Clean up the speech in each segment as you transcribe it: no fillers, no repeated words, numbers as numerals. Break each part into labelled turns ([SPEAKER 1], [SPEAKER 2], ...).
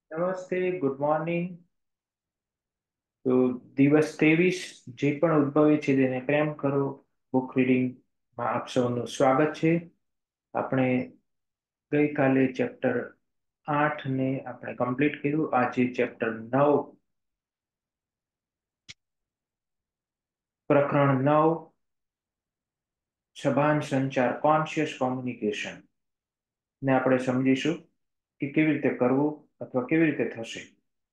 [SPEAKER 1] નમસ્તે, good morning. તો દિવસ 23 જે પણ ઉદ્ભવે છે તેને પ્રેમ કરો. બુક રીડિંગમાં આપ સૌનું સ્વાગત છે. આપણે ગઈકાલે ચેપ્ટર 8 ને આપણે કમ્પ્લીટ કર્યું. આજે ચેપ્ટર 9, પ્રકરણ 9, સભાન સંચાર, કોન્શિયસ કોમ્યુનિકેશન ને આપણે સમજીશું કે કેવી રીતે કરવું અથવા કેવી રીતે થશે.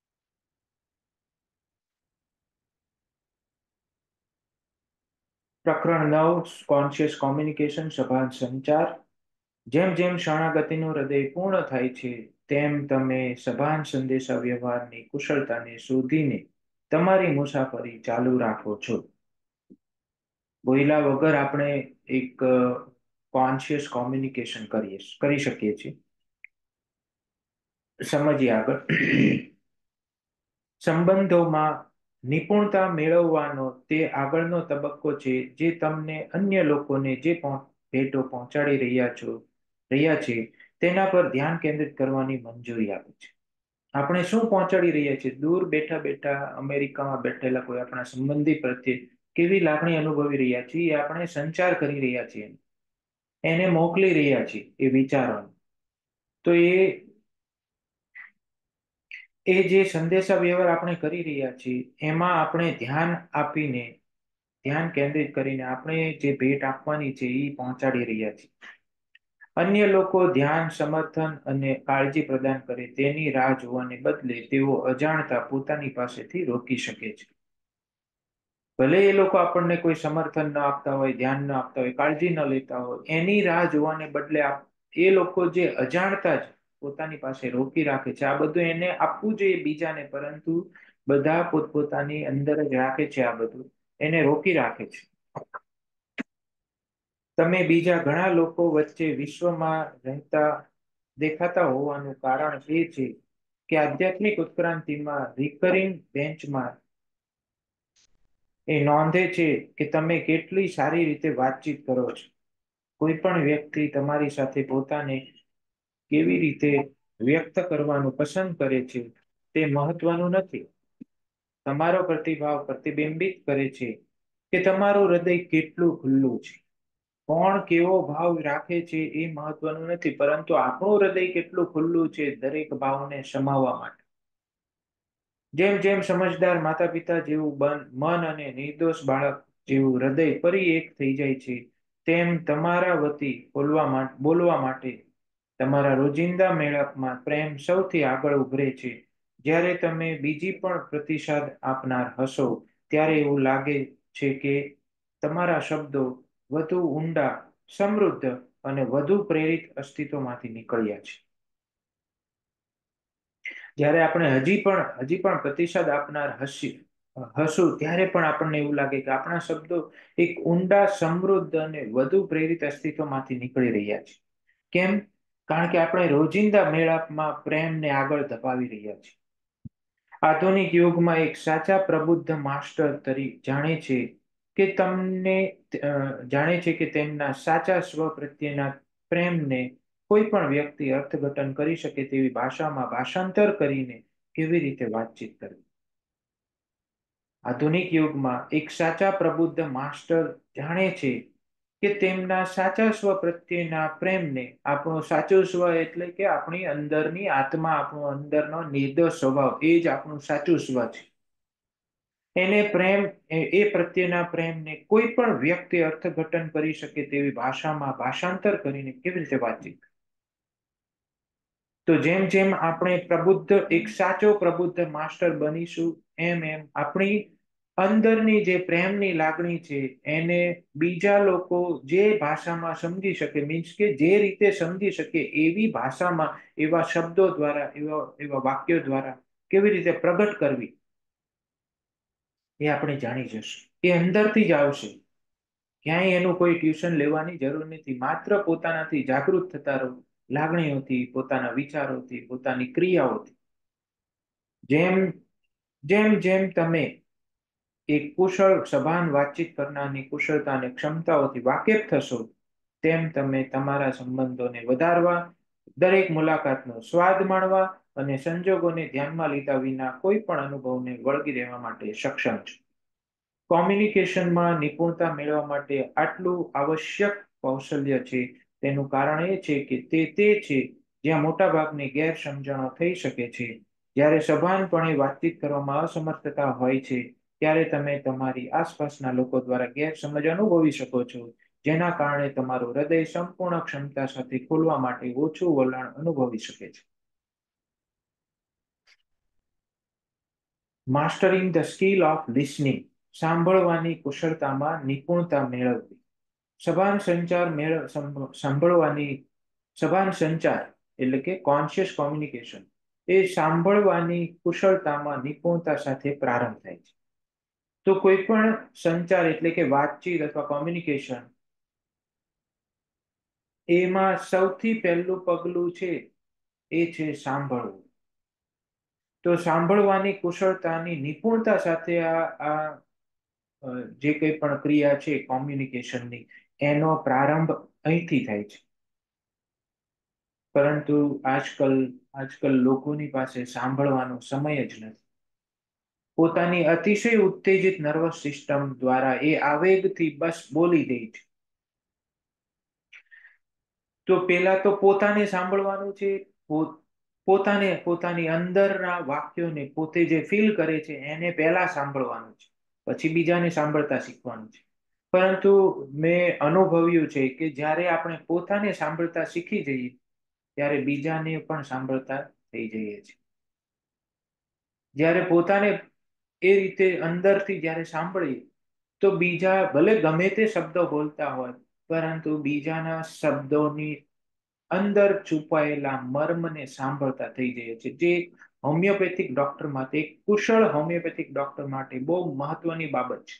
[SPEAKER 1] પ્રકરણ 9, કોન્શિયસ કોમ્યુનિકેશન, સભાન સંચાર. જેમ જેમ શરણાગતિનું હૃદય પૂર્ણ થાય છે, તેમ તમે સભાન સંદેશા વ્યવહારની કુશળતાને શોધીને તમારી મુસાફરી ચાલુ રાખો છો. બોલ્યા વગર આપણે એક કોન્શિયસ કોમ્યુનિકેશન કરી શકીએ છીએ. સમજીએ આગળ. સંબંધોમાં નિપુણતા મેળવવાનો તે આગળનો તબક્કો છે જે તમને અન્ય લોકોને જે ભેટો પહોંચાડી રહ્યા છે તેના પર ધ્યાન કેન્દ્રિત કરવાની મંજૂરી આપે છે. આપણે શું પહોંચાડી રહ્યા છીએ? દૂર બેઠા બેઠા અમેરિકામાં બેઠેલા કોઈ આપણા સંબંધી પ્રત્યે કેવી લાગણી અનુભવી રહ્યા છીએ, એ આપણે સંચાર કરી રહ્યા છીએ, એને મોકલી રહ્યા છીએ એ વિચારોને. તો એ જે સંદેશા વ્યવહાર આપણે કરી રહ્યા છીએ એમાં આપણે ધ્યાન કેન્દ્રિત કરીને આપણે જે ભેટ આપવાની છે એ પહોંચાડી રહ્યા છીએ. અન્ય લોકો ધ્યાન, સમર્થન અને કાળજી પ્રદાન કરે તેની રાહ જોવાને બદલે તેઓ અજાણતા પોતાની પાસેથી રોકી શકે છે. ભલે એ લોકો આપણને કોઈ સમર્થન ન આપતા હોય, ધ્યાન ન આપતા હોય, કાળજી ન લેતા હોય, એની રાહ જોવાને બદલે એ લોકો જે અજાણતા જ પોતાની પાસે રોકી રાખે છે, આ બધું એને આપવું જોઈએ બીજાને, પરંતુ બધા પોતપોતાની અંદર જ રાખે છે. આ બધું એને રોકી રાખે છે. તમે બીજા ઘણા લોકો વચ્ચે વિશ્વમાં રહેતા દેખાતા હોવાનું કારણ એ છે કે આધ્યાત્મિક ઉત્ક્રાંતિમાં રિકરિંગ બેન્ચમાં એ નોંધે છે કે તમે કેટલી સારી રીતે વાતચીત કરો છો. કોઈ પણ વ્યક્તિ તમારી સાથે પોતાને કેવી રીતે વ્યક્ત કરવાનું પસંદ કરે છે તે મહત્વનું નથી. તમારો પ્રતિભાવ પ્રતિબિંબિત કરે છે કે તમારું હૃદય કેટલું ખુલ્લું છે. કોણ કેવો ભાવ રાખે છે એ મહત્વનું નથી, પરંતુ આપણું હૃદય કેટલું ખુલ્લું છે દરેક ભાવને સમાવવા માટે. જેમ જેમ સમજદાર માતા પિતા જેવું મન અને નિર્દોષ બાળક જેવું હૃદય ફરી એક થઈ જાય છે, તેમ તમારા વતી બોલવા માટે તમારા રોજિંદા મેળાપમાં પ્રેમ સૌથી આગળ ઉભરે છે. જ્યારે તમે બીજી પણ પ્રતિસાદ આપનાર હશો, ત્યારે એવું લાગે છે કે તમારા શબ્દો વધુ ઊંડા, સમૃદ્ધ અને વધુ પ્રેરિત અસ્તિત્વમાંથી નીકળ્યા છે. જ્યારે આપણે હજી પણ પ્રતિસાદ આપનાર હશું, ત્યારે પણ આપણને એવું લાગે કે આપણા શબ્દો એક ઊંડા, સમૃદ્ધ અને વધુ પ્રેરિત અસ્તિત્વમાંથી નીકળી રહ્યા છે. કેમ? કારણ કે આપણે રોજિંદા મેળાપમાં પ્રેમને આગળ ધપાવી રહ્યા છીએ. આધુનિક યુગમાં એક સાચા પ્રબુદ્ધ માસ્ટર જાણે છે કે તેમના સાચા સ્વ પ્રત્યેના પ્રેમને કોઈ પણ વ્યક્તિ અર્થઘટન કરી શકે તેવી ભાષામાં ભાષાંતર કરીને કેવી રીતે વાતચીત કરવી. આધુનિક યુગમાં એક સાચા પ્રબુદ્ધ માસ્ટર જાણે છે કે તેમના સાચા સ્વ પ્રત્યેના પ્રેમને, આપણો સાચો સ્વ એટલે કે આપણી અંદરની આત્મા, આપણો અંદરનો નિર્દોષ સ્વભાવ, એ જ આપણું સાચું સ્વ છે. એ પ્રત્યેના પ્રેમને કોઈ પણ વ્યક્તિ અર્થઘટન કરી શકે તેવી ભાષામાં ભાષાંતર કરીને કેવી રીતે વાતચીત. તો જેમ જેમ આપણે એક સાચો પ્રબુદ્ધ માસ્ટર બનીશું, એમ એમ આપણી અંદરની જે પ્રેમની લાગણી છે એને બીજા લોકો જે ભાષામાં સમજી શકે, મીન્સ કે જે રીતે સમજી શકે એવી ભાષામાં, એવા શબ્દો દ્વારા, એવા વાક્યો દ્વારા કેવી રીતે પ્રગટ કરવી, એ આપણે જાણી જશું. એ અંદરથી જ આવશે. ક્યાંય એનું કોઈ ટ્યુશન લેવાની જરૂર નથી. માત્ર પોતાનાથી જાગૃત થતા રહો, લાગણીઓથી, પોતાના વિચારોથી, પોતાની ક્રિયાઓથી. જેમ જેમ જેમ તમે એક કુશળ સભાન વાતચીત કરનારની કુશળતા અને ક્ષમતાઓથી વાકેફ થશો, તેમ તમે તમારા સંબંધોને વધારવા, દરેક મુલાકાતનો સ્વાદ માણવા અને સંજોગોને ધ્યાનમાં લીધા વિના કોઈ પણ અનુભવને વળગી રહેવા માટે સક્ષમ છો. કોમ્યુનિકેશનમાં નિપુણતા મેળવવા માટે આટલું આવશ્યક કૌશલ્ય છે. તેનું કારણ એ છે કે તે છે જ્યાં મોટાભાગની ગેરસમજણો થઈ શકે છે. જ્યારે સભાનપણે વાતચીત કરવામાં અસમર્થતા હોય છે, ત્યારે તમે તમારી આસપાસના લોકો દ્વારા ગેરસમજ અનુભવી શકો છો, જેના કારણે તમારું હૃદય સંપૂર્ણ ક્ષમતા સાથે ખોલવા માટે ઓછું વલણ અનુભવી શકે છે. Mastering the skill of listening, સાંભળવાની કુશળતામાં નિપુણતા મેળવવી. સભાન સંચાર સાંભળવાની સભાન સંચાર એટલે કે કોન્શિયસ કોમ્યુનિકેશન એ સાંભળવાની કુશળતામાં નિપુણતા સાથે પ્રારંભ થાય છે. તો કોઈ પણ સંચાર એટલે કે વાતચીત અથવા કોમ્યુનિકેશન, એમાં સૌથી પહેલું પગલું છે એ છે સાંભળવું. તો સાંભળવાની કુશળતાની નિપુણતા સાથે જે કંઈ પણ ક્રિયા છે કોમ્યુનિકેશનની, એનો પ્રારંભ અહીંથી થાય છે. પરંતુ આજકલ લોકોની પાસે સાંભળવાનો સમય જ નથી. પોતાની અતિશય ઉત્તેજિત નર્વસ સિસ્ટમ દ્વારા એ આવેગથી બસ બોલી દે છે. તો પેલા તો પોતાને સાંભળવાનું છે, પોતાની અંદરના વાક્યોને પોતે જે ફીલ કરે છે એને પહેલા સાંભળવાનું છે, પછી બીજાને સાંભળતા શીખવાનું છે. પરંતુ મેં અનુભવ્યું છે કે જ્યારે આપણે પોતાને સાંભળતા શીખી જઈએ, ત્યારે બીજાને પણ સાંભળતા થઈ જઈએ છીએ. જ્યારે પોતાને એ રીતે અંદરથી જ્યારે સાંભળીએ, તો બીજા ભલે ગમે તે શબ્દો બોલતા હોય, પરંતુ બીજાના શબ્દોની અંદર છુપાયેલા મર્મને સાંભળતા થઈ જાય છે, જે હોમિયોપેથિક ડોક્ટર માટે, કુશળ હોમિયોપેથિક ડોક્ટર માટે બહુ મહત્વની બાબત છે.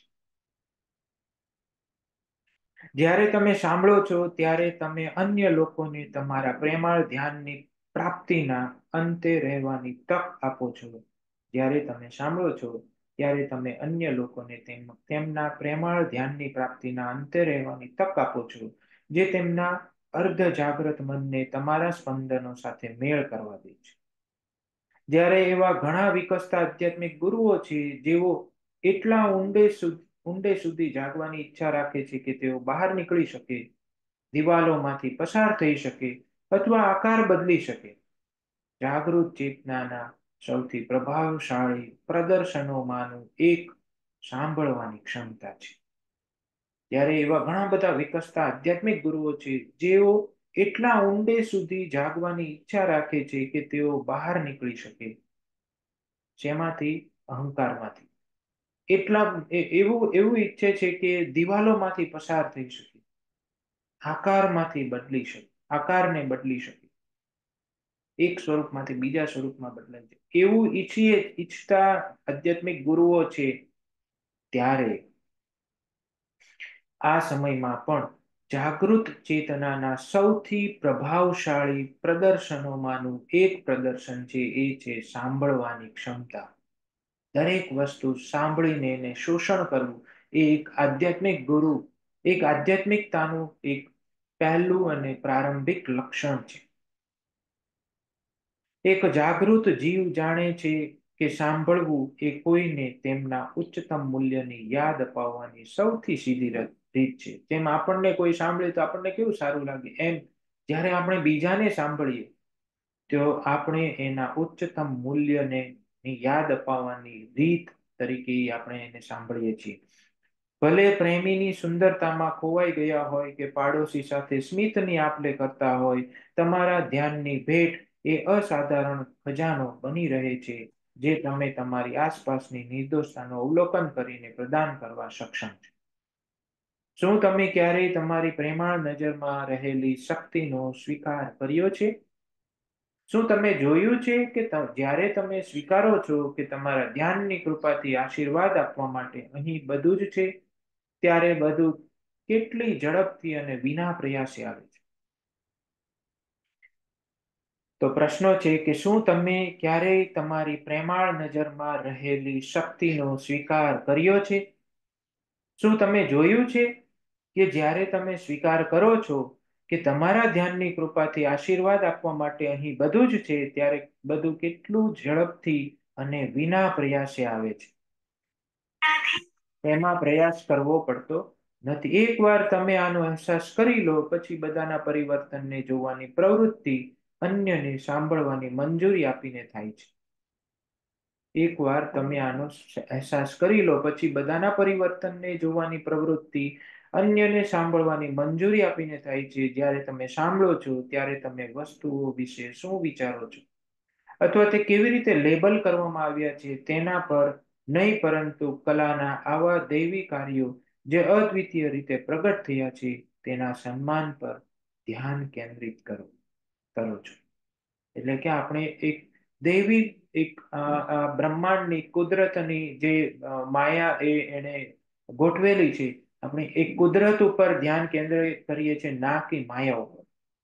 [SPEAKER 1] જ્યારે તમે સાંભળો છો ત્યારે તમે અન્ય લોકોને તમારા પ્રેમાળ ધ્યાનની પ્રાપ્તિના અંતે રહેવાની તક આપો છો. જ્યારે તમે સાંભળો છો ત્યારે તમે અન્ય લોકોને તેમના પ્રેમાળ ધ્યાનની પ્રાપ્તિના અંતે રહેવાની તક આપો છો, જે તેમના અર્ધ જાગ્રત મનને તમારા સ્પંદનો સાથે મેળ કરવા દે છે. જ્યારે એવા ઘણા વિકસતા આધ્યાત્મિક ગુરુઓ છે, જેઓ એટલા ઊંડે સુધી જાગવાની ઈચ્છા રાખે છે કે તેઓ બહાર નીકળી શકે, દિવાલોમાંથી પસાર થઈ શકે અથવા આકાર બદલી શકે. જાગૃત ચેતનાના સૌથી પ્રભાવશાળી પ્રદર્શનોમાંનું એક સાંભળવાની ક્ષમતા છે. ત્યારે એવા ઘણા બધા વિકસતા આધ્યાત્મિક ગુરુઓ છે, જેઓ એટલા ઊંડે સુધી જાગવાની ઈચ્છા રાખે છે કે તેઓ બહાર નીકળી શકે. શેમાંથી? અહંકારમાંથી. એવું ઈચ્છે છે કે દિવાલોમાંથી પસાર થઈ શકે, આકારને બદલી શકે, એક સ્વરૂપમાંથી બીજા સ્વરૂપમાં બદલાય છે. એવું ઈચ્છતા આધ્યાત્મિક ગુરુઓ છે. ત્યારે આ સમયમાં પણ જાગૃત ચેતનાના સૌથી પ્રભાવશાળી પ્રદર્શનોમાંનું એક પ્રદર્શન છે, એ છે સાંભળવાની ક્ષમતા. દરેક વસ્તુ સાંભળીને એને શોષણ કરવું એ એક આધ્યાત્મિકતાનું એક પહેલું અને પ્રારંભિક લક્ષણ છે. એક જાગૃત જીવ જાણે છે કે સાંભળવું એ કોઈને તેમના ઉચ્ચતમ મૂલ્યની યાદ અપાવવાની સૌથી સીધી રીત છે. જેમ આપણને કોઈ સાંભળે તો આપણને કેવું સારું લાગે, એમ જ્યારે આપણે બીજાને સાંભળીએ તો આપણે એના ઉચ્ચતમ મૂલ્યને યાદ અપાવવાની રીત તરીકે આપણે એને સાંભળીએ છીએ. ભલે પ્રેમીની સુંદરતામાં ખોવાઈ ગયા હોય કે પાડોશી સાથે સ્મિતની આપલે કરતા હોય, તમારા ધ્યાનની ભેટ એ અસાધારણ ખજાનો બની રહે છે, જે તમે તમારી આસપાસની નિર્દોષતાનું અવલોકન કરીને પ્રદાન કરવા સક્ષમ છો. શું તમે ક્યારેય તમારી પ્રેમાળ નજરમાં રહેલી શક્તિનો સ્વીકાર કર્યો છે? શું તમે જોયું છે કે જ્યારે તમે સ્વીકારો છો કે તમારા ધ્યાનની કૃપાથી આશીર્વાદ આપવા માટે અહીં બધું જ છે, ત્યારે બધું કેટલી ઝડપથી અને વિના પ્રયાસે આવે છે? તો પ્રશ્નો છે કે શું તમે ક્યારેય તમારી પ્રેમાળ નજરમાં રહેલી શક્તિનો સ્વીકાર કર્યો છે? શું તમે જોયું છે કે જ્યારે તમે સ્વીકાર કરો છો કે તમારા ધ્યાનની કૃપાથી આશીર્વાદ આપવા માટે અહીં બધું જ છે, ત્યારે બધું કેટલું ઝડપથી અને વિના પ્રયાસે આવે છે. એમાં પ્રયાસ કરવો પડતો નથી. એકવાર તમે આનો અહેસાસ કરી લો, પછી બધાના પરિવર્તનને જોવાની પ્રવૃત્તિ અન્યને સાંભળવાની મંજૂરી આપીને થાય છે. એકવાર તમે આનો અહેસાસ કરી લો, પછી બધાના પરિવર્તનને જોવાની પ્રવૃત્તિ અન્યને સાંભળવાની મંજૂરી આપીને થાય છે. જ્યારે તમે સાંભળો છો ત્યારે તમે વસ્તુઓ વિશે શું વિચારો છો, અથવા તે કેવી રીતે લેબલ કરવામાં આવ્યા છે તેના પર નહીં, પરંતુ કલાના આવા દૈવી કાર્યો જે અદ્વિતીય રીતે પ્રગટ થયા છે તેના સન્માન પર ધ્યાન કેન્દ્રિત કરો છો. એટલે કે આપણે એક દૈવી, એક બ્રહ્માંડની, કુદરતની જે માયા એને ગોઠવેલી છે, આપણે એક કુદરત ઉપર ધ્યાન કેન્દ્રિત કરીએ છીએ, ના કે માયા ઉપર.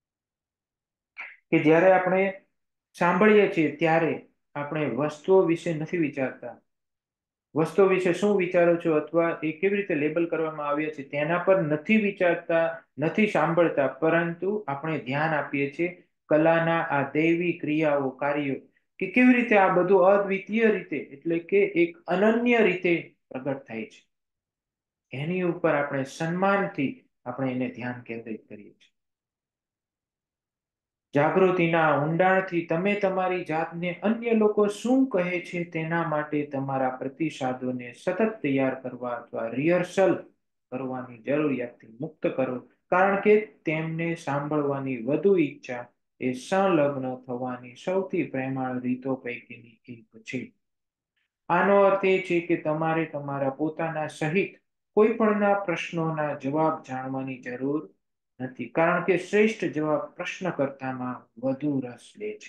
[SPEAKER 1] કે જ્યારે આપણે સાંભળીએ છીએ ત્યારે આપણે વસ્તુઓ વિશે નથી વિચારતા. વસ્તુઓ વિશે શું વિચારો છો અથવા એ કેવી રીતે લેબલ કરવામાં આવ્યા છે તેના પર નથી વિચારતા, નથી સાંભળતા, પરંતુ આપણે ધ્યાન આપીએ છીએ કલાના આ દૈવી ક્રિયાઓ, કાર્યો, કે કેવી રીતે આ બધું અદ્વિતીય રીતે, એટલે કે એક અનન્ય રીતે પ્રગટ થાય છે. એની ઉપર આપણે સન્માનથી આપણે એને ધ્યાન કેન્દ્રિત કરીએ છીએ. જાગૃતિના ઊંડાણથી તમે તમારી જાતને અન્ય લોકો શું કહે છે તેના માટે તમારા પ્રતિસાદોને સતત તૈયાર કરવા અથવા રિહર્સલ કરવાની જરૂરિયાતથી મુક્ત કરો, કારણ કે તેમને સાંભળવાની વધુ ઈચ્છા એ સંલગ્ન થવાની સૌથી પ્રેમાળ રીતો પૈકીની એક છે. આનો અર્થ એ છે કે તમારે તમારા પોતાના સહિત કોઈ પણના પ્રશ્નોના જવાબ જાણવાની જરૂર નથી, કારણ કે શ્રેષ્ઠ જવાબ પ્રશ્નકર્તામાં વધુ રસ લે છે.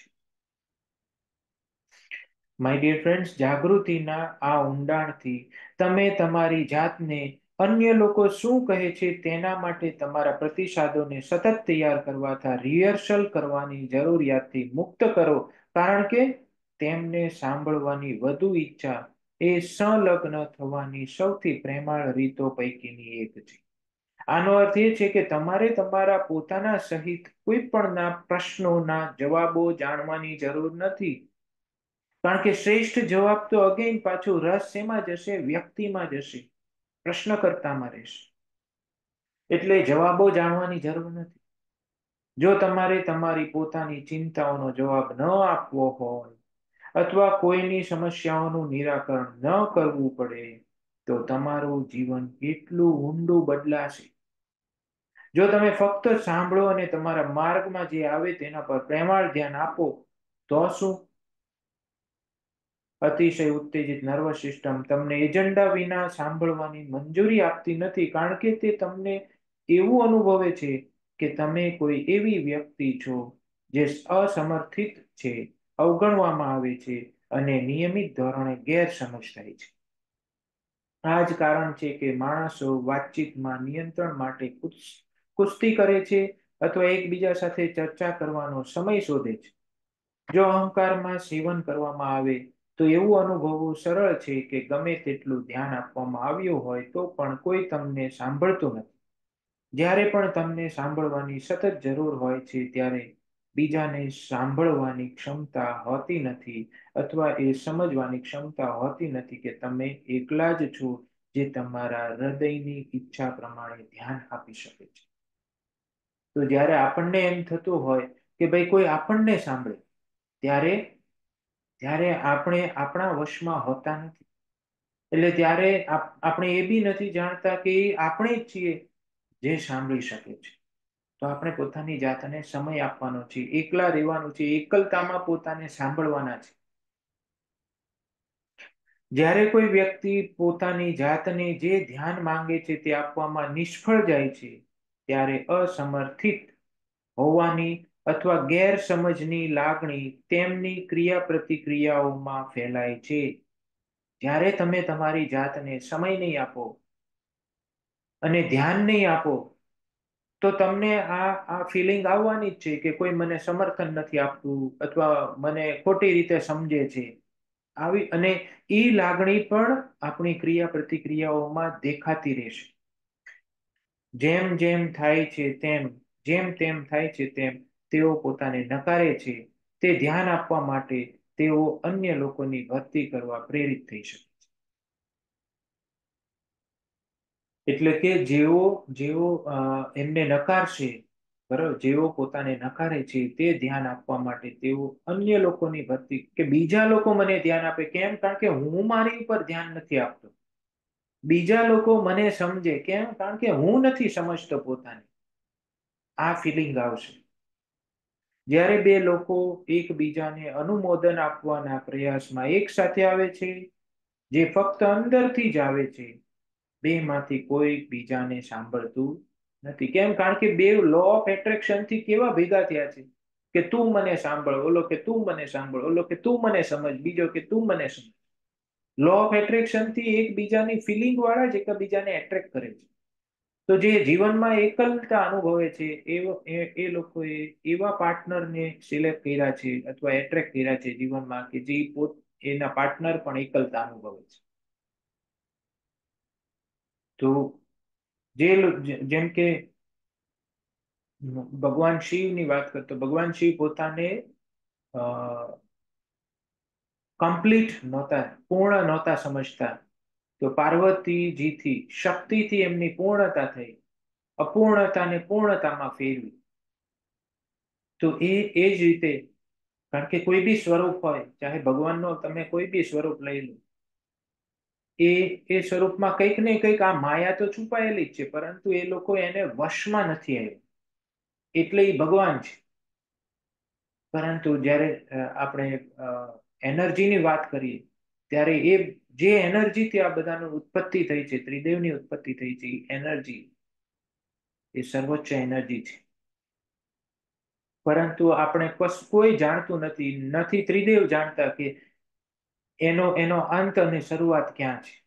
[SPEAKER 1] માય ડિયર ફ્રેન્ડ્સ, જાગૃતિના આ ઊંડાણથી તમે તમારી જાતને અન્ય લોકો શું કહે છે તેના માટે તમારા પ્રતિસાદોને સતત તૈયાર કરવા અથવા રિહર્સલ કરવાની જરૂરિયાતથી મુક્ત કરો, કારણ કે તેમને સાંભળવાની વધુ ઈચ્છા એ સંલગ્ન થવાની સૌથી પ્રેમાળ રીતો પૈકીની એક છે. આનો અર્થ એ છે કે તમારે તમારા પોતાના સહિત કોઈ પણના પ્રશ્નોના જવાબો જાણવાની જરૂર નથી, કારણ કે શ્રેષ્ઠ જવાબ તો અગેન પાછું રસ શેમાં જશે? વ્યક્તિમાં જશે, પ્રશ્નકર્તામાં રહેશે. એટલે જવાબો જાણવાની જરૂર નથી. જો તમારે તમારી પોતાની ચિંતાઓનો જવાબ ન આપવો હોય અથવા કોઈની સમસ્યાઓનું નિરાકરણ ન કરવું પડે, તો તમારું જીવન કેટલું ઊંડું બદલાશે. જો તમે ફક્ત સાંભળો અને તમારા માર્ગમાં જે આવે તેના પર પ્રેમાળ ધ્યાન આપો, તો શું? અતિશય ઉત્તેજિત નર્વસ સિસ્ટમ તમને એજન્ડા વિના સાંભળવાની મંજૂરી આપતી નથી, કારણ કે તે તમને એવું અનુભવે છે કે તમે કોઈ એવી વ્યક્તિ છો જે અસમર્થિત છે, અવગણવામાં આવે છે અને નિયમિત ધોરણે ગેરસમજ થાય છે. આ જ કારણ છે કે માણસો વાતચીતમાં નિયંત્રણ માટે કુસ્તી કરે છે અથવા એકબીજા સાથે ચર્ચા કરવાનો સમય શોધે છે. જો અહંકારમાં સેવન કરવામાં આવે તો એવું અનુભવવું સરળ છે કે ગમે તેટલું ધ્યાન આપવામાં આવ્યું હોય તો પણ કોઈ તમને સાંભળતું નથી. જ્યારે પણ તમને સાંભળવાની સતત જરૂર હોય છે, ત્યારે બીજાને સાંભળવાની ક્ષમતા હોતી નથી, અથવા એ સમજવાની ક્ષમતા હોતી નથી કે તમે એકલા જ છો જે તમારા હૃદયની ઈચ્છા પ્રમાણે ધ્યાન આપી શકે છે. તો જ્યારે આપણને એમ થતું હોય કે ભાઈ કોઈ આપણને સાંભળે, ત્યારે ત્યારે આપણે આપણા વશમાં હોતા નથી. એટલે ત્યારે આપણે એ બી નથી જાણતા કે આપણે જ છીએ જે સાંભળી શકે છે. તો આપણે પોતાની જાતને સમય આપવાનો છે, એકલા રહેવાનું છે, એકલતામાં પોતાને સાંભળવાના છે. જ્યારે કોઈ વ્યક્તિ પોતાની જાતને જે ધ્યાન માંગે છે તે આપવામાં નિષ્ફળ જાય છે, ત્યારે અસમર્થિત હોવાની અથવા ગેરસમજની લાગણી તેમની ક્રિયા પ્રતિક્રિયાઓમાં ફેલાય છે. જ્યારે તમે તમારી જાતને સમય નહીં આપો અને ધ્યાન નહીં આપો, તો તમને આ ફિલિંગ આવવાની જ છે કે કોઈ મને સમર્થન નથી આપતું અથવા મને ખોટી રીતે સમજે છે. આવી અને એ લાગણી પણ આપણી ક્રિયા પ્રતિક્રિયાઓમાં દેખાતી રહેશે. જેમ જેમ થાય છે તેમ જેમ તેમ થાય છે તેમ તેઓ પોતાને નકારે છે, તે ધ્યાન આપવા માટે તેઓ અન્ય લોકોની ભક્તિ કરવા પ્રેરિત થઈ શકે. એટલે કે જેઓ જેઓ એમને નકારશે, બરાબર, જેઓ પોતાને નકારે છે તે ધ્યાન આપવા માટે તેઓ અન્ય લોકોની ભક્તિ, કે બીજા લોકો મને ધ્યાન આપે, કેમ? કારણ કે હું મારી ઉપર ધ્યાન નથી આપતો. બીજા લોકો મને સમજે, કેમ? કારણ કે હું નથી સમજતો પોતાને. આ ફિલિંગ આવશે જ્યારે બે લોકો એકબીજાને અનુમોદન આપવાના પ્રયાસમાં એક સાથે આવે છે, જે ફક્ત અંદરથી જ આવે છે. બે માંથી કોઈ બીજાને સાંભળતું નથી. કેમ? કારણ કે બે લો ઓફ એટ્રેક્શન થી કેવા ભેગા થયા છે કે તું મને સાંભળ, ઓલો કે તું મને સાંભળ, ઓલો કે તું મને સમજ, બીજો કે તું મને સમજ. લો ઓફ એટ્રેક્શન થી એકબીજાની ફિલિંગ વાળા જ એકબીજાને એટ્રેક્ટ કરે છે. તો જે જીવનમાં એકલતા અનુભવે છે એ લોકોએ એવા પાર્ટનરને સિલેક્ટ કર્યા છે અથવા એટ્રેક્ટ કર્યા છે જીવનમાં, કે જે એના પાર્ટનર પણ એકલતા અનુભવે છે. તો જેમ કે ભગવાન શિવની વાત કરતો, ભગવાન શિવ પોતાને કમ્પ્લીટ નહોતા, પૂર્ણ નહોતા સમજતા. તો પાર્વતીજીથી, શક્તિથી એમની પૂર્ણતા થઈ, અપૂર્ણતાને પૂર્ણતામાં ફેરવી. તો એ જ રીતે, કારણ કે કોઈ બી સ્વરૂપ હોય, ચાહે ભગવાનનો તમે કોઈ બી સ્વરૂપ લઈ લો, એ સ્વરૂપમાં કંઈક ને કંઈક આ માયા તો છુપાયેલી જ છે, પરંતુ એ લોકો એને વશમાં નથી આવ્યા, એટલે એ ભગવાન છે. પરંતુ જ્યારે આપણે એનર્જીની વાત કરીએ, ત્યારે એ જે એનર્જીથી આ બધાનું ઉત્પત્તિ થઈ છે, ત્રિદેવની ઉત્પત્તિ થઈ છે, એનર્જી એ સર્વોચ્ચ એનર્જી છે. પરંતુ આપણે કોઈ જાણતું નથી, નથી ત્રિદેવ જાણતા કે એનો અંત અને શરૂઆત ક્યાં છે.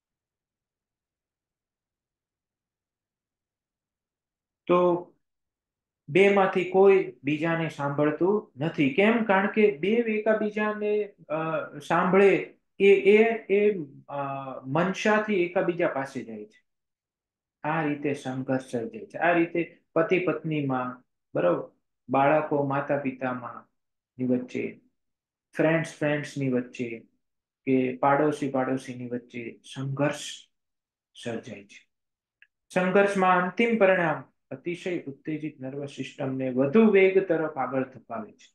[SPEAKER 1] તો બે માંથી કોઈ બીજાને સાંભળતું નથી. કેમ? કારણ કે બે એકાબીજાને સાંભળે એ એ એ મનસાથી એકાબીજા પાસે જાય છે. આ રીતે સંઘર્ષ સર્જાય છે. આ રીતે પતિ પત્નીમાં, બરોબર, બાળકો માતા પિતામાં ની વચ્ચે, ફ્રેન્ડ્સની વચ્ચે, કે પાડોશીની વચ્ચે સંઘર્ષ સર્જાય છે. સંઘર્ષમાં અંતિમ પરિણામ અતિશય ઉત્તેજિત નર્વસ સિસ્ટમને વધુ વેગ તરફ આગળ ધપાવે છે.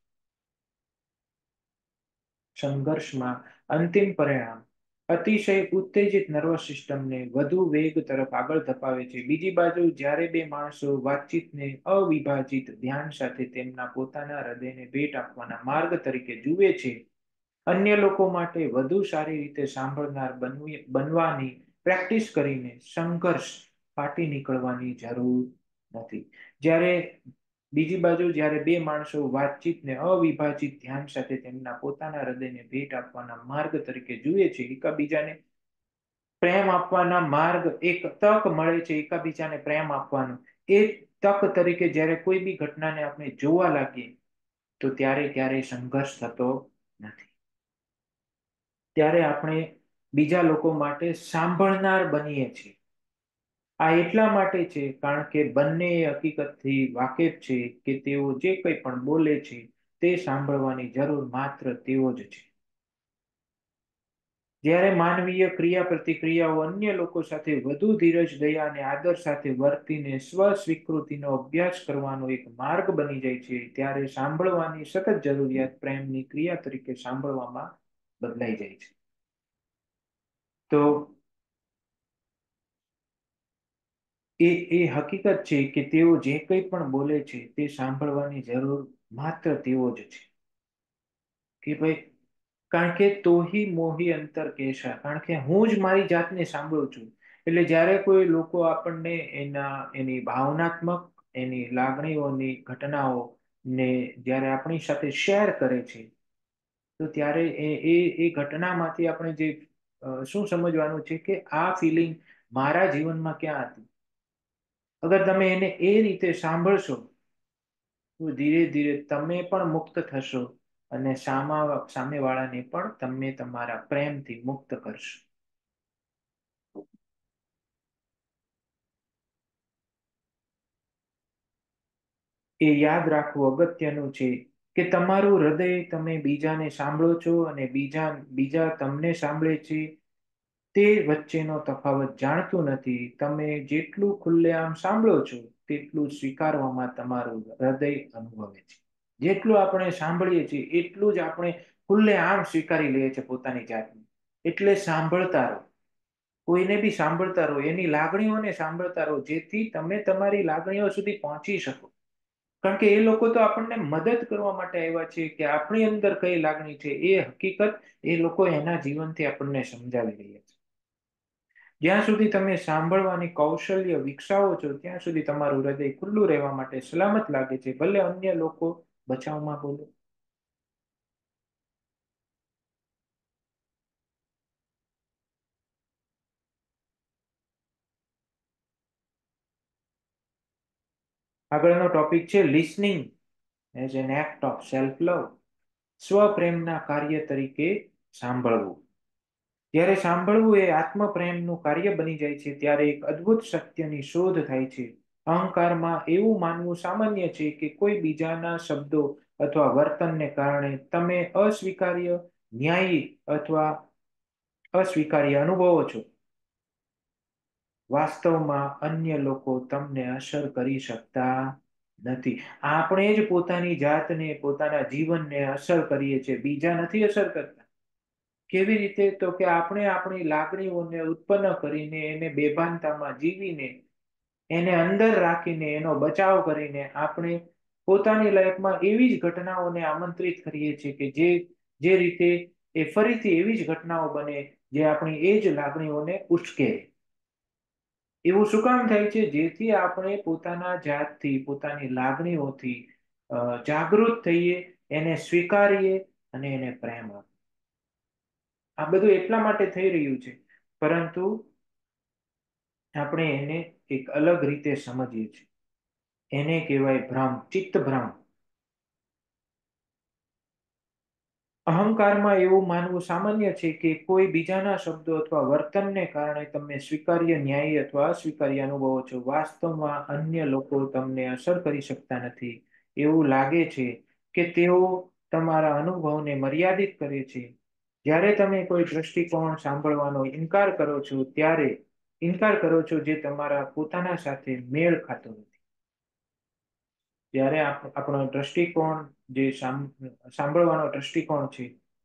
[SPEAKER 1] સંઘર્ષમાં અંતિમ પરિણામ અતિશય ઉત્તેજિત નર્વસ સિસ્ટમને વધુ વેગ તરફ આગળ ધપાવે છે. બીજી બાજુ, જ્યારે બે માણસો વાતચીતને અવિભાજિત ધ્યાન સાથે તેમના પોતાના હૃદયને ભેટ આપવાના માર્ગ તરીકે જુએ છે, અન્ય લોકો માટે વધુ સારી રીતે સાંભળનાર બનવાની પ્રેક્ટિસ કરીને સંઘર્ષ ફાટી નીકળવાની જરૂર નથી. જ્યારે બીજી બાજુ, જ્યારે બે માણસો વાતચીતને અવિભાજિત ધ્યાન સાથે તેમના પોતાના હૃદયને ભેટ આપવાના માર્ગ તરીકે જુએ છે, એકબીજાને પ્રેમ આપવાના માર્ગ, એક તક મળે છે એકબીજાને પ્રેમ આપવાનું, એ તક તરીકે જ્યારે કોઈ બી ઘટનાને આપણે જોવા લાગીએ, તો ત્યારે ક્યારેય સંઘર્ષ થતો નથી. ત્યારે આપણે બીજા લોકો માટે સાંભળનાર બનીએ છીએ. આ એટલા માટે છે કારણ કે બંને હકીકતથી વાકેફ છે કે તેઓ જે કંઈ પણ બોલે છે તે સાંભળવાની જરૂર માત્ર તેઓ જ છે. જ્યારે માનવીય ક્રિયા પ્રતિક્રિયાઓ અન્ય લોકો સાથે વધુ ધીરજ, દયા અને આદર સાથે વર્તીને સ્વ સ્વીકૃતિનો અભ્યાસ કરવાનો એક માર્ગ બની જાય છે, ત્યારે સાંભળવાની સતત જરૂરિયાત પ્રેમની ક્રિયા તરીકે સાંભળવામાં બદલાઈ જાય છે. તો એ હકીકત છે કે તેઓ જે કંઈ પણ બોલે છે તે સાંભળવાની જરૂર માત્ર તેઓ જ છે. કે ભાઈ, કારણ કે તોહી મોહી અંતર કેશા, કારણ કે હું જ મારી જાતને સાંભળું છું. એટલે જ્યારે કોઈ લોકો આપણને એની ભાવનાત્મક, એની લાગણીઓની ઘટનાઓ ને જ્યારે આપણી સાથે શેર કરે છે, તો ત્યારે એ ઘટનામાંથી આપણે જે શું સમજવાનું છે કે આ ફિલિંગ મારા જીવનમાં ક્યાં હતી. અગર તમે એને એ રીતે સાંભળશો, તો ધીરે ધીરે તમે પણ મુક્ત થશો અને સામેવાળાને પણ તમે તમારા પ્રેમથી મુક્ત કરશો. એ યાદ રાખવું અગત્યનું છે કે તમારું હૃદય, તમે બીજાને સાંભળો છો અને બીજા તમને સાંભળે છે, તે વચ્ચેનો તફાવત જાણતું નથી. તમે જેટલું ખુલ્લેઆમ સાંભળો છો તેટલું સ્વીકારવામાં તમારું હૃદય અનુભવે છે. જેટલું આપણે સાંભળીએ છીએ એટલું જ આપણે ખુલ્લેઆમ સ્વીકારી લઈએ છીએ પોતાની જાતને. એટલે સાંભળતા રહો, કોઈને બી સાંભળતા રહો, એની લાગણીઓને સાંભળતા રહો, જેથી તમે તમારી લાગણીઓ સુધી પહોંચી શકો. કારણ કે એ લોકો તો આપણને મદદ કરવા માટે આવ્યા છે કે આપણી અંદર કઈ લાગણી છે એ હકીકત એ લોકો એના જીવનથી આપણને સમજાવી રહ્યા છે. જ્યાં સુધી તમે સાંભળવાની કૌશલ્ય વિકસાવો છો ત્યાં સુધી તમારું હૃદય ખુલ્લું રહેવા માટે સલામત લાગે છે, ભલે અન્ય લોકો બચાવમાં બોલે. આગળનો ટોપિક છે listening as an act of self love. સ્વપ્રેમના કાર્ય તરીકે સાંભળવું. જ્યારે સાંભળવું એ આત્મપ્રેમનું કાર્ય બની જાય છે ત્યારે એક અદ્ભુત સત્યની શોધ થાય છે. અહંકારમાં એવું માનવું સામાન્ય છે કે કોઈ બીજાના શબ્દો અથવા વર્તનને કારણે તમે અસ્વીકાર્ય, ન્યાયી અથવા અસ્વીકાર્ય અનુભવો છો. વાસ્તવમાં અન્ય લોકો તમને અસર કરી શકતા નથી. આપણે જ પોતાની જાતને, પોતાના જીવનને અસર કરીએ છીએ, બીજા નથી અસર કરતા. કેવી રીતે? તો કે આપણે આપણી લાગણીઓને ઉત્પન્ન કરીને, એને બેભાનતામાં જીવીને, એને અંદર રાખીને, એનો બચાવ કરીને આપણે પોતાની લાઈફમાં એવી જ ઘટનાઓને આમંત્રિત કરીએ છીએ કે જે રીતે એ ફરીથી એવી જ ઘટનાઓ બને જે આપણી એ જ લાગણીઓને ઉશ્કે. એવું શું કામ થાય છે? જેથી આપણે પોતાના જાતથી, પોતાની લાગણીઓથી જાગૃત થઈએ, એને સ્વીકારીએ અને એને પ્રેમ આપીએ. આ બધું એટલા માટે થઈ રહ્યું છે, પરંતુ આપણે એને એક અલગ રીતે સમજીએ છીએ. એને કહેવાય ભ્રમ, ચિત્ત ભ્રમ. અહંકારમાં એવું માનવું સામાન્ય છે કે કોઈ બીજાના શબ્દો અથવા વર્તનને કારણે તમે સ્વીકાર્ય, ન્યાયી અથવા અસ્વીકાર્ય અનુભવો છો. વાસ્તવમાં અન્ય લોકો તમને અસર કરી શકતા નથી. એવું લાગે છે કે તેઓ તમારા અનુભવને મર્યાદિત કરે છે. જ્યારે તમે કોઈ દ્રષ્ટિકોણ સાંભળવાનો ઇનકાર કરો છો જે તમારા પોતાના સાથે મેળ ખાતો નથી. જ્યારે આપણો દ્રષ્ટિકોણ, જે સાંભળવાનો દ્રષ્ટિકોણ છે,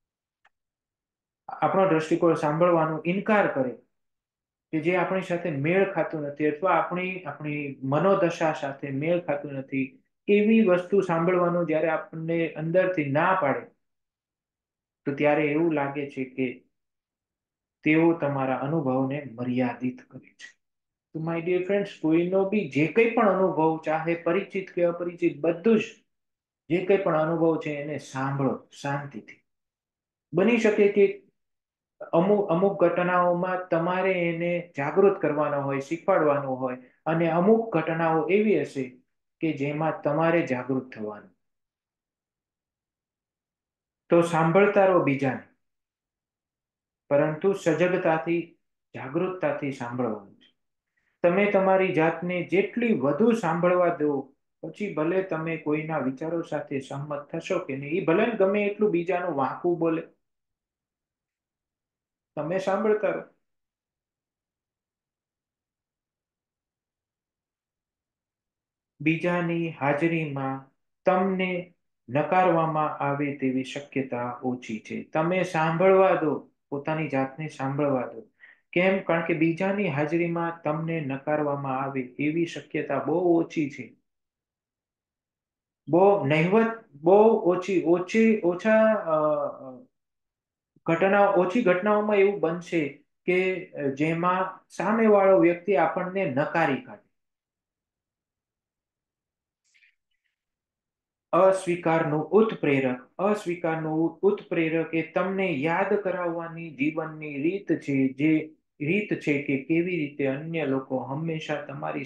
[SPEAKER 1] આપણો દ્રષ્ટિકોણ સાંભળવાનો ઇનકાર કરે કે જે આપણી સાથે મેળ ખાતું નથી અથવા આપણી મનોદશા સાથે મેળ ખાતું નથી, એવી વસ્તુ સાંભળવાનું જ્યારે આપણને અંદરથી ના પાડે, તો ત્યારે એવું લાગે છે કે તેઓ તમારા અનુભવને મર્યાદિત કરે છે. તો માય ડિયર ફ્રેન્ડ્સ, કોઈનો બી જે કંઈ પણ અનુભવ, ચાહે પરિચિત કે અપરિચિત, બધું જ જે કંઈ પણ અનુભવ છે એને સાંભળો શાંતિથી. બની શકે કે અમુક અમુક ઘટનાઓમાં તમારે એને જાગૃત કરવાનો હોય, શીખવાડવાનું હોય, અને અમુક ઘટનાઓ એવી હશે કે જેમાં તમારે જાગૃત થવાનું. તો સાંભળતા રહો બીજાને, પરંતુ સજગતાથી, જાગૃતતાથી સાંભળવાનું છે. તમે તમારી જાતને જેટલી વધુ સાંભળવા દો, પછી ભલે તમે કોઈના વિચારો સાથે સંમત થશો કે નહીં, એ ભલે ગમે એટલું બીજાનું વાંકું બોલે, તમે સાંભળતા રહો. બીજાની હાજરીમાં તમને નકારવામાં આવે તેવી શક્યતા ઓછી છે. તમે સાંભળવા દો, પોતાની જાતને સાંભળવા દો. કેમ? કારણ કે બીજાની હાજરીમાં તમને નકારવામાં આવે એવી શક્યતા બહુ ઓછી છે. બહુ નહિવત, બહુ ઓછી ઓછી ઘટનાઓમાં એવું બનશે કે જેમાં સામેવાળો વ્યક્તિ આપણને નકારી કાઢે. અસ્વીકારનું ઉત્પ્રેરક એ તમને યાદ કરાવવાની જીવનની રીત છે, જે રીત છે કે કેવી રીતે અન્ય લોકો હંમેશા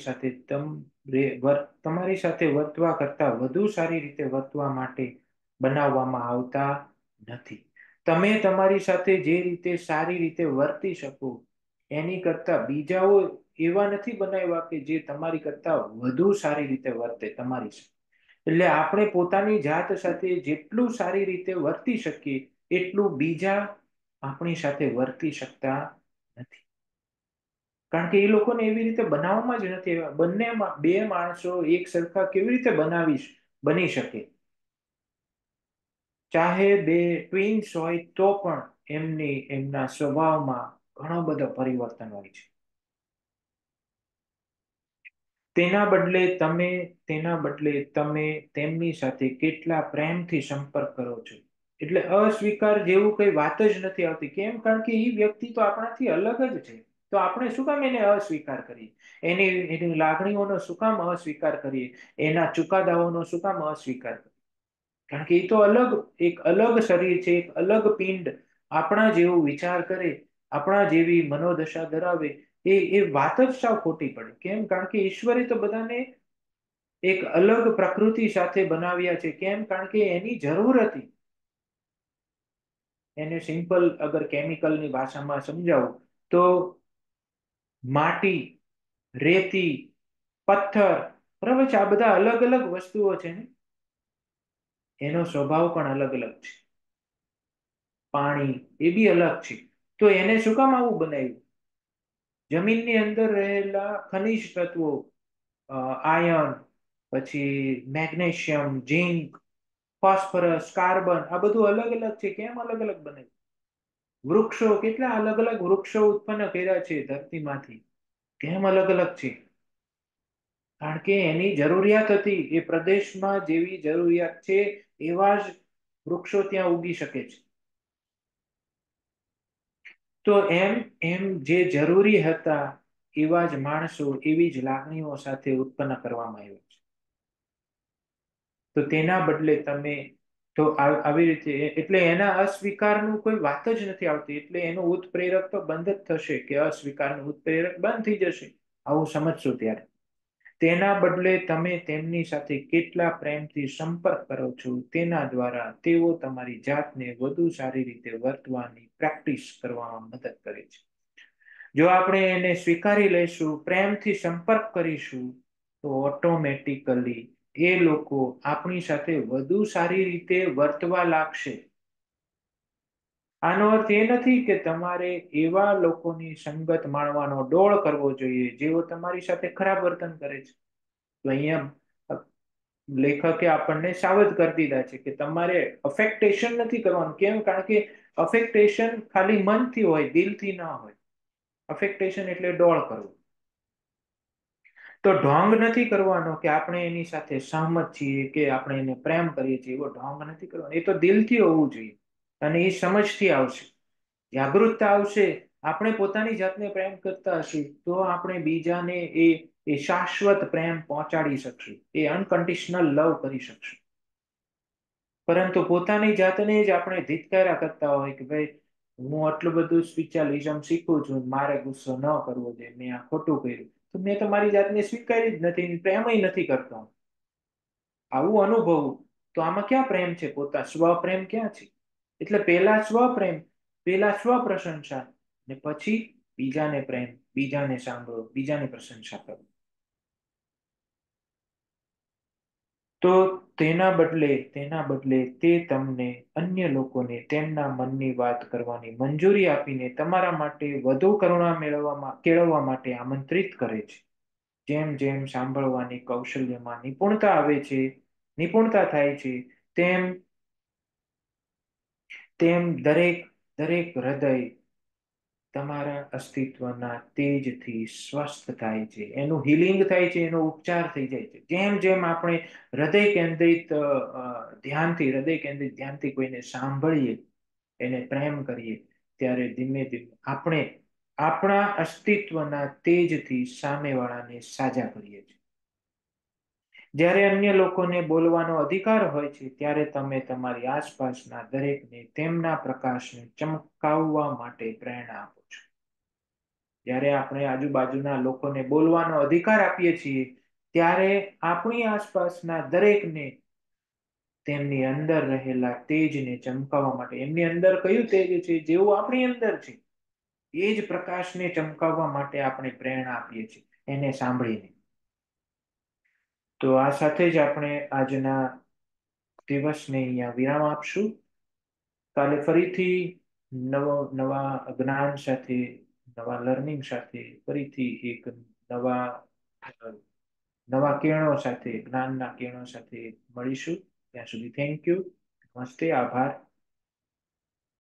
[SPEAKER 1] તમારી સાથે વર્તવા કરતા વધુ સારી રીતે વર્તવા માટે બનાવવામાં આવતા નથી. તમે તમારી સાથે જે રીતે સારી રીતે વર્તી શકો એની કરતા બીજાઓ એવા નથી બનાવ્યા કે જે તમારી કરતા વધુ સારી રીતે વર્તે તમારી સાથે. એટલે આપણે પોતાની જાત સાથે જેટલું સારી રીતે વર્તી શકીએ એટલું બીજા આપણી સાથે વર્તી શકતા નથી. કારણ કે એ લોકોને એવી રીતે બનાવવામાં જ નથી આવ્યા. બે માણસો એક સરખા કેવી રીતે બની શકે? ચાહે બે ટ્વિન્સ હોય તો પણ એમના સ્વભાવમાં ઘણો બધો પરિવર્તન હોય છે. તેના બદલે તમે તેમની સાથે કેટલા પ્રેમથી સંપર્ક કરો છો. એટલે અસ્વીકાર જેવું કઈ વાત જ નથી આવતી. કેમ? કારણ કે એ વ્યક્તિ તો આપણાથી અલગ જ છે. તો આપણે શું કામ એને અસ્વીકાર કરીએ? એની લાગણીઓનો શું કામ અસ્વીકાર કરીએ? એના ચુકાદાઓનો શું કામ અસ્વીકાર કરીએ? કારણ કે એ તો એક અલગ શરીર છે, એક અલગ પિંડ, આપણા જેવું વિચાર કરે, આપણા જેવી મનોદશા ધરાવે. એ વાત જ સાવ ખોટી પડે. કેમ? કારણ કે ઈશ્વરે તો બધાને એક અલગ પ્રકૃતિ સાથે બનાવ્યા છે. કેમ? કારણ કે એની જરૂર હતી. એને સિમ્પલ અગર કેમિકલની ભાષામાં સમજાવું તો માટી, રેતી, પથ્થર, બરાબર છે, આ બધા અલગ અલગ વસ્તુઓ છે ને, એનો સ્વભાવ પણ અલગ અલગ છે. પાણી એ બી અલગ છે. તો એને શું કામ આવું બનાવ્યું? જમીનની અંદર રહેલા ખનિજ તત્વો, આયર્ન, પછી મેગ્નેશિયમ, ઝિંક, ફોસ્ફરસ, કાર્બન, આ બધું અલગ અલગ છે. કેમ અલગ અલગ બને? વૃક્ષો, કેટલા અલગ અલગ વૃક્ષો ઉત્પન્ન કર્યા છે ધરતીમાંથી. કેમ અલગ અલગ છે? કારણ કે એની જરૂરિયાત હતી. એ પ્રદેશમાં જેવી જરૂરિયાત છે એવા જ વૃક્ષો ત્યાં ઉગી શકે છે. તો એમ એમ જે જરૂરી હતા એવા જ માણસો, એવી જ લાગણીઓ સાથે ઉત્પન્ન કરવામાં આવ્યા છે. તો તેના બદલે તમે તો આવી રીતે, એટલે એના અસ્વીકારનું કોઈ વાત જ નથી આવતી. એટલે એનું ઉત્પ્રેરક તો બંધ જ થશે, કે અસ્વીકારનું ઉત્પ્રેરક બંધ થઈ જશે આવું સમજશો ત્યારે. તેના બદલે તમે તેમની સાથે કેટલા પ્રેમથી સંપર્ક કરો છો તેના દ્વારા તેઓ તમારી જાતને વધુ સારી રીતે વર્તવાની પ્રેક્ટિસ કરવામાં મદદ કરે છે. જો આપણે એને સ્વીકારી લઈશું, પ્રેમથી સંપર્ક કરીશું, તો ઓટોમેટિકલી એ લોકો આપણી સાથે વધુ સારી રીતે વર્તવા લાગશે. આનો અર્થ એ નથી કે તમારે એવા લોકોની સંગત માણવાનો ડોળ કરવો જોઈએ જેઓ તમારી સાથે ખરાબ વર્તન કરે છે. તો અહીંયા લેખકે આપણને સાવધ કરી દીધા છે કે તમારે અફેક્ટેશન નથી કરવાનું. કેમ? કારણ કે અફેક્ટેશન ખાલી મનથી હોય, દિલથી ના હોય. અફેક્ટેશન એટલે ડોળ કરવું. તો ઢોંગ નથી કરવાનો કે આપણે એની સાથે સહમત છીએ, કે આપણે એને પ્રેમ કરીએ છીએ, એવો ઢોંગ નથી કરવાનો. એ તો દિલથી હોવું જોઈએ. અને એ સમજથી આવશે, જાગૃતતા આવશે. આપણે પોતાની જાતને પ્રેમ કરતા હશું તો આપણે બીજાને એ શાશ્વત પ્રેમ પહોંચાડી શકશું, એ અનકન્ડિશનલ લવ કરી શકશું. પરંતુ પોતાની જાતને જ આપણે ધિક્કારા કરતા હોય કે ભાઈ, હું આટલું બધું સ્પિરિચ્યુઅલિઝમ શીખું છું, મારે ગુસ્સો ન કરવો જોઈએ, મેં આ ખોટું કર્યું, તો મેં તો મારી જાતને સ્વીકારી જ નથી, પ્રેમય નથી કરતો, આવું અનુભવવું, તો આમાં ક્યાં પ્રેમ છે? સ્વપ્રેમ ક્યાં છે? એટલે પેલા સ્વ પ્રશંસા, ને પછી બીજાને પ્રેમ, બીજાને સાંભળો, બીજાની પ્રશંસા કરો. તો તેના બદલે તે તમને અન્ય લોકોને તેમના મનની વાત કરવાની મંજૂરી આપીને તમારા માટે વધુ કરુણા કેળવવા માટે આમંત્રિત કરે છે. જેમ જેમ સાંભળવાની કૌશલ્યમાં નિપુણતા થાય છે, તેમ તેમ દરેક દરેક હૃદય તમારા અસ્તિત્વના તેજથી સ્વસ્થ થાય છે, એનું હિલિંગ થાય છે, એનો ઉપચાર થઈ જાય છે. જેમ જેમ આપણે હૃદય કેન્દ્રિત ધ્યાનથી કોઈને સાંભળીએ, એને પ્રેમ કરીએ, ત્યારે ધીમે ધીમે આપણે આપણા અસ્તિત્વના તેજથી સામેવાળાને સાજા કરીએ છીએ. જ્યારે અન્ય લોકોને બોલવાનો અધિકાર હોય છે, ત્યારે તમે તમારી આસપાસના દરેકને તેમના પ્રકાશને ચમકાવવા માટે પ્રેરણા આપો છો. જ્યારે આપણે આજુબાજુના લોકોને બોલવાનો અધિકાર આપીએ છીએ, ત્યારે આપણી આસપાસના દરેકને તેમની અંદર રહેલા તેજને ચમકાવવા માટે, એમની અંદર કયું તેજ છે જેવું આપણી અંદર છે, એ જ પ્રકાશને ચમકાવવા માટે આપણે પ્રેરણા આપીએ છીએ એને સાંભળીને. તો આ સાથે જ આપણે આજના દિવસને અહીંયા વિરામ આપશું. કાલે ફરીથી નવા જ્ઞાન સાથે, નવા લર્નિંગ સાથે, ફરીથી એક નવા નવા કિરણો સાથે, જ્ઞાનના કિરણો સાથે મળીશું. ત્યાં સુધી થેન્ક યુ. નમસ્તે, આભાર.